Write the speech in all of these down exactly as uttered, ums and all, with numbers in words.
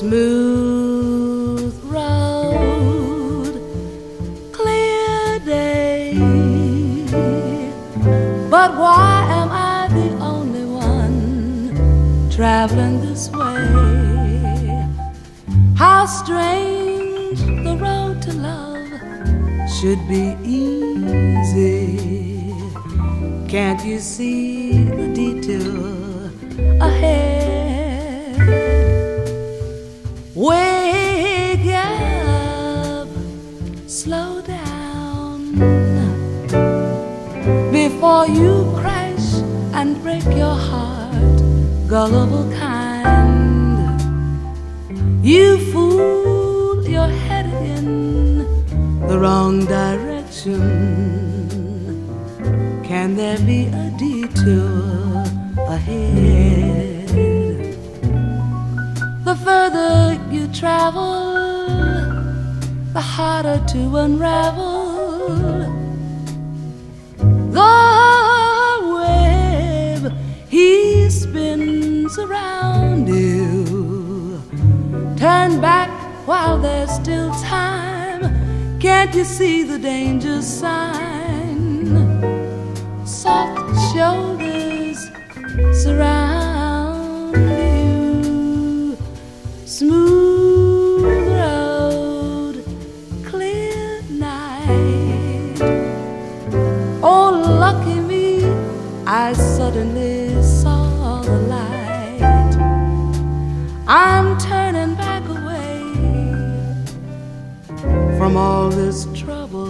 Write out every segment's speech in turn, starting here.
Smooth road, clear day. But why am I the only one traveling this way? How strange the road to love should be easy. Can't you see the detour ahead? Wake up, slow down before you crash and break your heart, gullible kind. You fool, you're headed in the wrong direction. Can there be a detour ahead? The further you travel, the harder to unravel the web he spins around you. Turn back while there's still time. Can't you see the danger sign? Soft shoulders surround you. Smooth road, clear night. Oh, lucky me, I suddenly saw the light. I'm turning back away from all this trouble.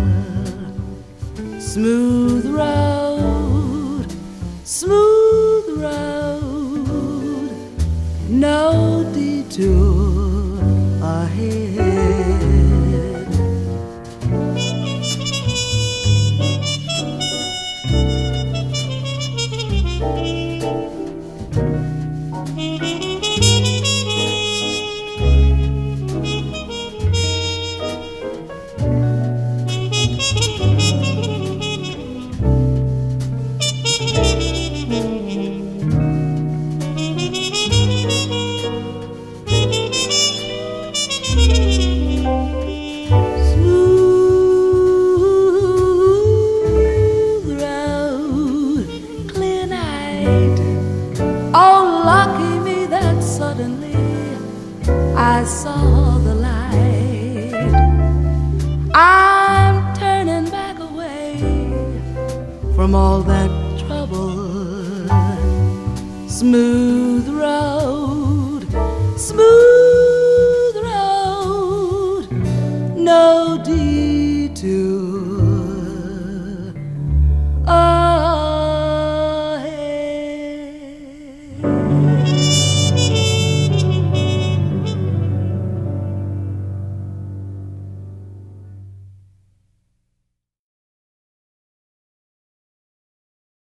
Smooth road, smooth road, no detour ahead. I saw the light. I'm turning back away from all that trouble. Smooth road, smooth road, no detour.